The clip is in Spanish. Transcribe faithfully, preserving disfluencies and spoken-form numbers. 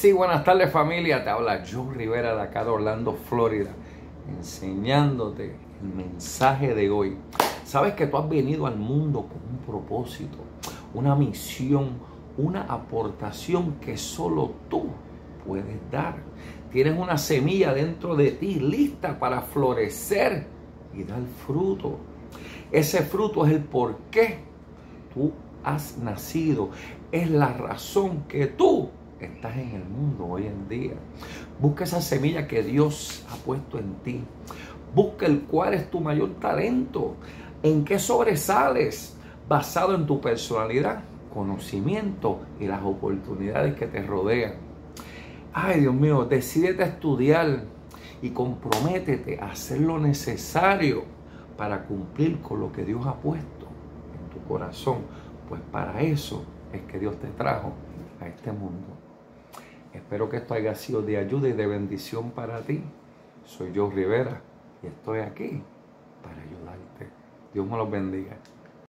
Sí, buenas tardes familia, te habla Joe Rivera de acá de Orlando, Florida, enseñándote el mensaje de hoy. Sabes que tú has venido al mundo con un propósito, una misión, una aportación que solo tú puedes dar. Tienes una semilla dentro de ti lista para florecer y dar fruto. Ese fruto es el por qué tú has nacido, es la razón que tú estás en el mundo hoy en día. Busca esa semilla que Dios ha puesto en ti. Busca el cuál es tu mayor talento, en qué sobresales, basado en tu personalidad, conocimiento y las oportunidades que te rodean. Ay, Dios mío, decídete a estudiar y comprométete a hacer lo necesario para cumplir con lo que Dios ha puesto en tu corazón. Pues para eso es que Dios te trajo a este mundo. Espero que esto haya sido de ayuda y de bendición para ti. Soy Joe Rivera y estoy aquí para ayudarte. Dios me los bendiga.